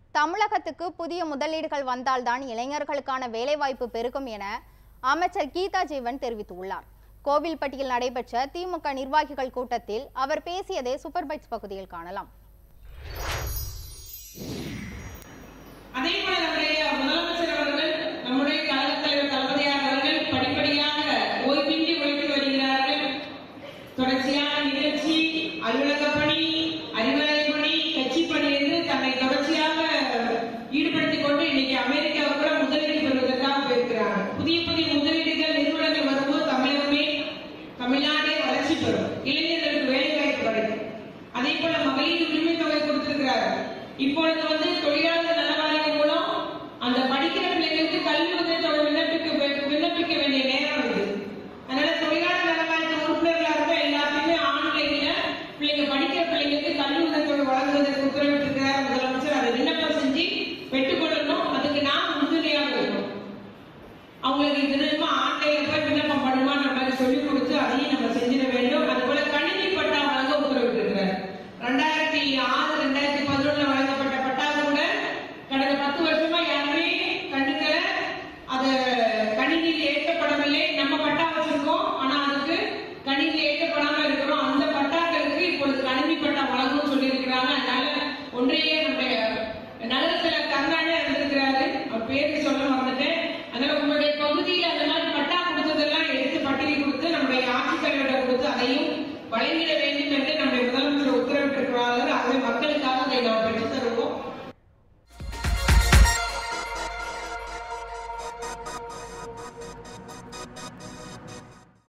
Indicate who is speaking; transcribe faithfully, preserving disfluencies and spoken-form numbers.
Speaker 1: தமிழகத்துக்கு புதிய முதலீடுகள் வந்தால்தான் இளைஞர்களுக்கான வேலைவாய்ப்பு பெருகும் என அமைச்சர் கீதா ஜீவன் தெரிவித்துள்ளார். கோவில்பட்டியில் நடைபெற்ற திமுக நிர்வாகிகள் கூட்டத்தில் அவர் பேசியதை சூப்பர் பைட்ஸ் பகுதியில் காணலாம்.
Speaker 2: இப்பொழுது வந்து தொழிலாளர் நல வாரியம் மூலம் அந்த படிக்கிற பிள்ளைங்களுக்கு கல்வி உதவித்தொகை விண்ணப்பிக்க விண்ணப்பிக்க வேண்டிய நேரம் இது. அதனால தொழிலாளர் நல வாரியத்தின் உறுப்பினர்களா இருக்க எல்லாத்தையுமே ஆன்லைன்ல பிள்ளைங்க படிக்கிற பிள்ளைங்களுக்கு கல்வி உதவித்தொகை வழங்குவதற்கு உத்தரவிட்டிருக்கிறார் முதலமைச்சர். அதை விண்ணப்பம் செஞ்சு பெற்றுக்கொள்ளணும். அதுக்கு நாம் உறுதுணையாக இருக்கணும். அவங்களுக்கு தினமும் ஆன்லைன்ல போய் விண்ணப்பம் பண்ணுமான்ற மாதிரி சொல்லிக் கொடுத்து அதையும் நம்ம செஞ்சிட வேண்டும். அது போல கணினி பட்டா வழங்க உத்தரவிட்டிருக்கிறார். ரெண்டாயிரத்தி ஆறு ரெண்டாயிரத்தி பதினொன்னுல வழங்கப்பட்ட பட்டா கூட கடந்த பத்து வருஷமா யாருமே கண்டுக்கல. அது கணினியில் ஏற்றப்படவில்லை. நம்ம பட்டா வச்சிருக்கோம், ஆனா அதுக்கு கணினியில் ஏற்றப்படாம இருக்கிறோம். அந்த பட்டாக்களுக்கு இப்பொழுது கணினி பட்டா வழங்கணும்னு சொல்லி இருக்கிறாங்க. அதனால ஒன்றையே நம்முடைய நகரத்துல கருணாநிதி இருந்திருக்கிறாரு, அவர் பேருக்கு சொல்ல வந்துட்டேன். அதனால உங்களுடைய பகுதியில் அந்த மாதிரி பட்டா கொடுத்ததெல்லாம் எடுத்து பட்டியல் கொடுத்து நம்முடைய ஆட்சித்தலைவரிடம் கொடுத்து அதையும் வழங்கிட வேண்டும் என்று